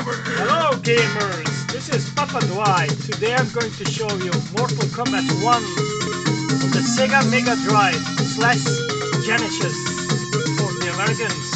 Hello gamers, this is Papa Dwight. Today I'm going to show you Mortal Kombat 1 on the Sega Mega Drive / Genesis for the Americans.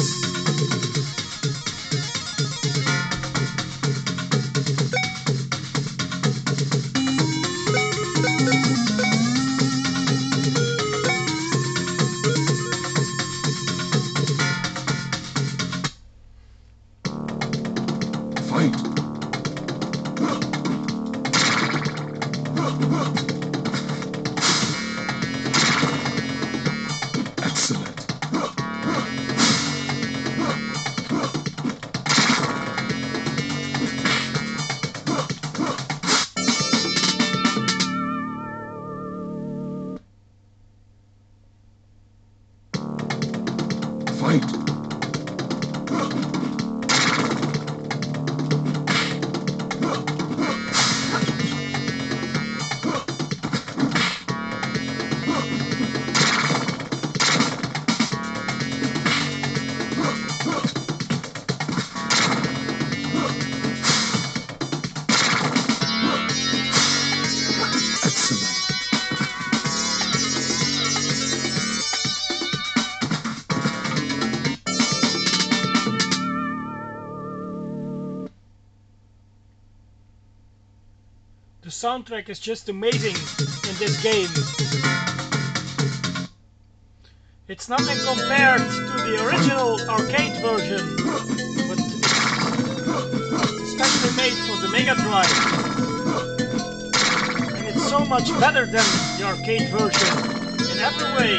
The soundtrack is just amazing in this game. It's nothing compared to the original arcade version, but it's especially made for the Mega Drive. And it's so much better than the arcade version in every way.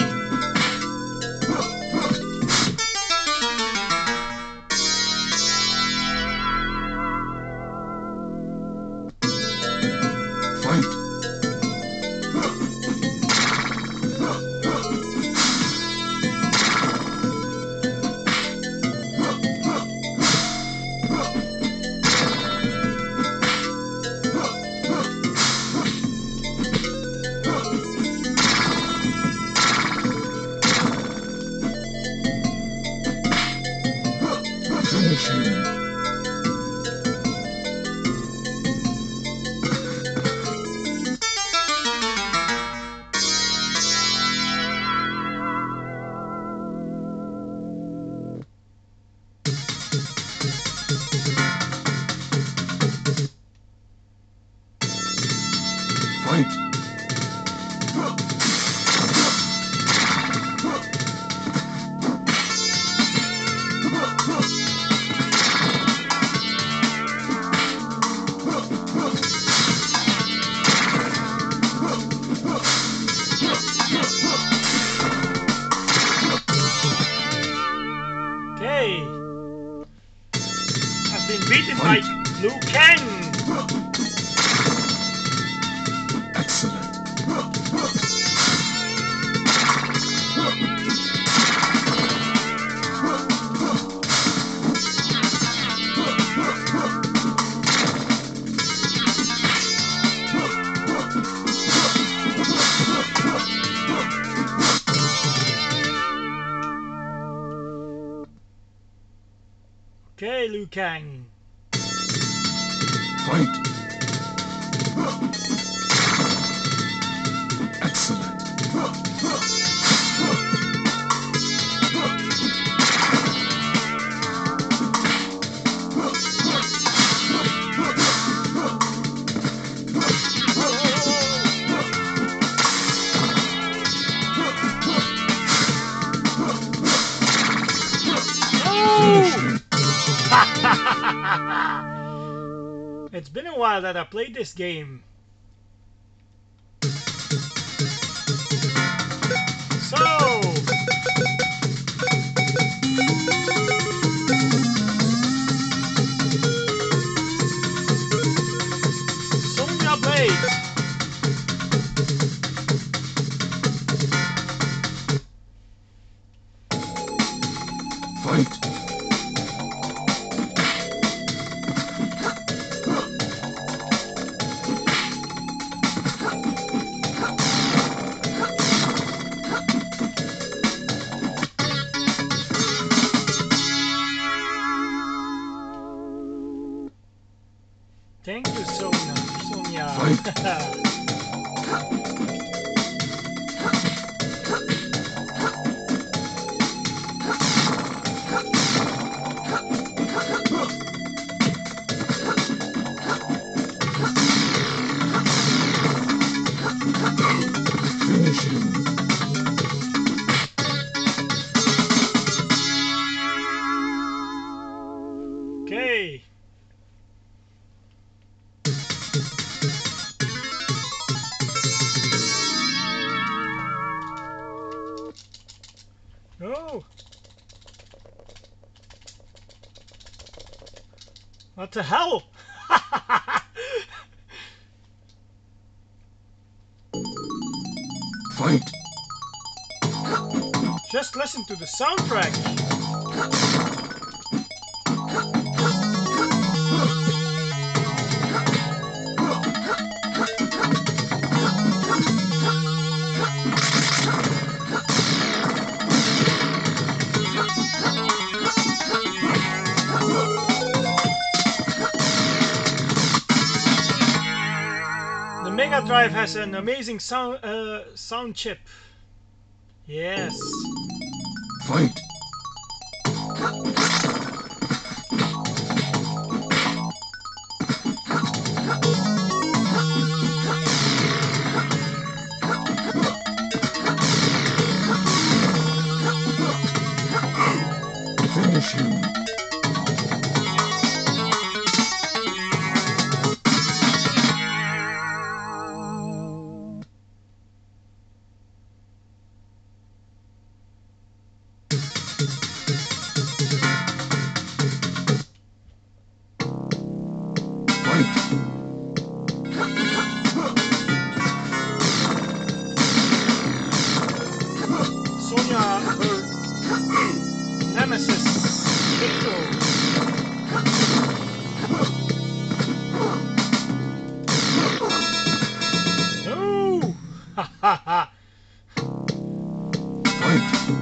I've been beaten by Liu Kang. Okay, Liu Kang. Fight! Excellent! It's been a while that I played this game. So, Sonya Blade. Fight! Thank you, Sonia. Sonia. Finish him. Okay. Oh. What the hell? Fight. Just listen to the soundtrack. The Mega Drive has an amazing sound chip. Yes. Fight. Finish him. Sonia, her nemesis, Kato. No! Ha ha ha! Fight.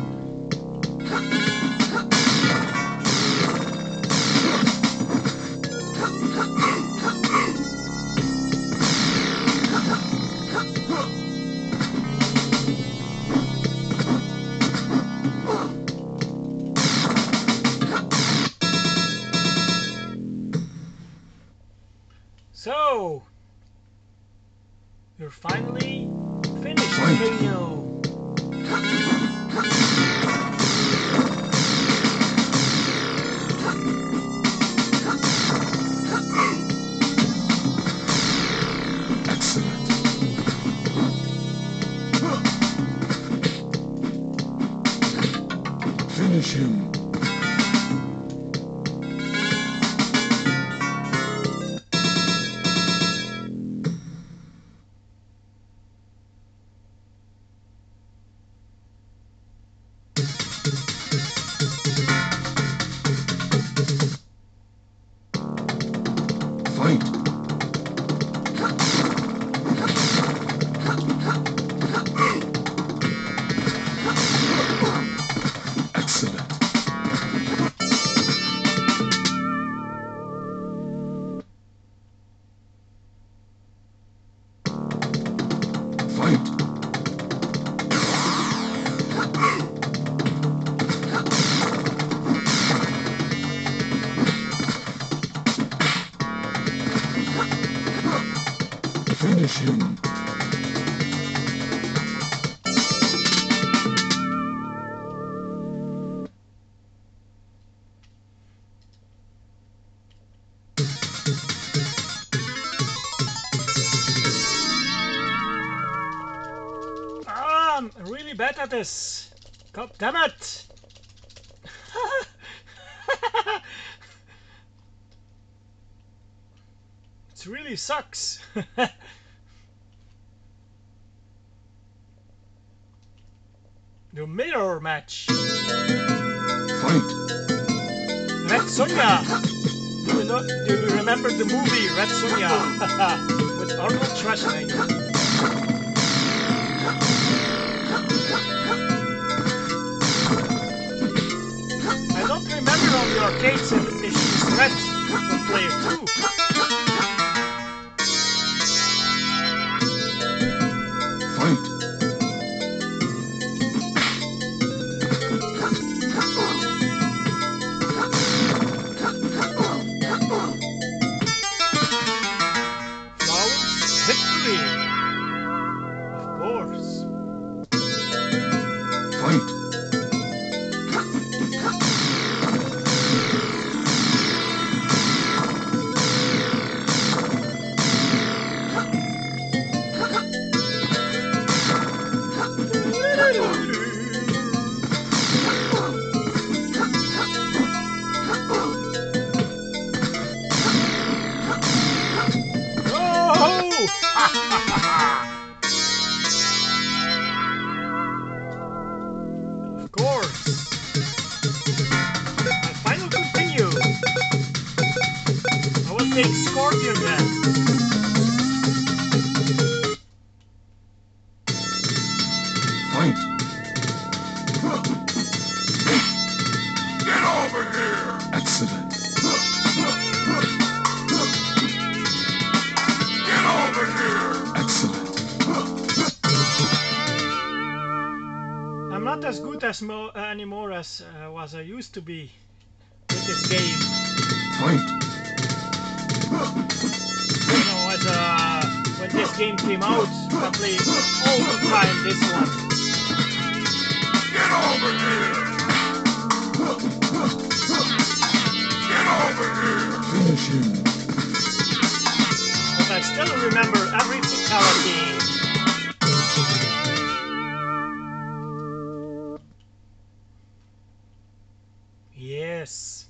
So, you're finally finished, KO. Excellent. Finish him. Fight. Excellent. Fight. Finish him. Ah, I'm really bad at this. God damn it! It really sucks. The mirror match. Fight. Red Sonja. Do you remember the movie Red Sonja with Arnold Schwarzenegger? I don't remember on the arcades if she's red for player 2. Of course. My final continue. I will take Scorpion then. Fight. Get over here. Excellent. Get over here. Excellent. I'm not as good as anymore as was I used to be with this game. Fight. You know, as when this game came out, I played all the time this one. Get over here. Get over here. Finish him. But I still remember every fatality. Yes.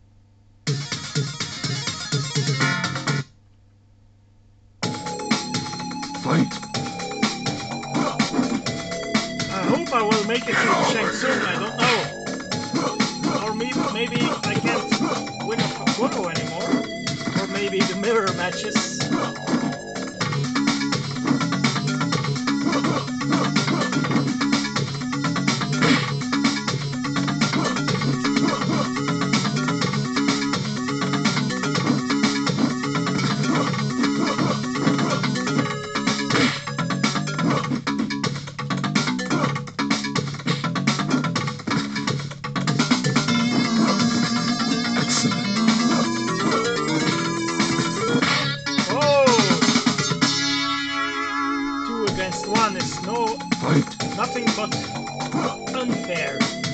Fight. I hope I will make it to Shang Tsung, I don't know. Or maybe I can't win a photo anymore. Or maybe the mirror matches. Nothing but unfair.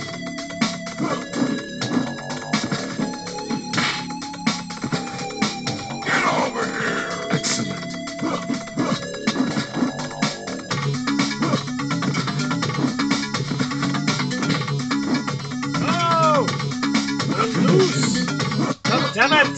Get over here. Excellent. Oh! We'll lose! God damn it!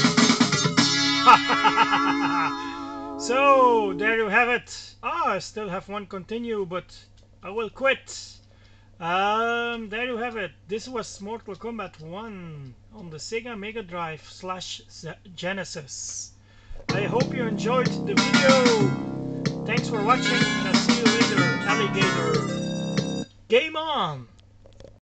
So, there you have it. I still have one continue, but I will quit. There you have it. This was Mortal Kombat 1 on the Sega Mega Drive / Genesis. I hope you enjoyed the video. Thanks for watching, and I'll see you later, alligator. Game on!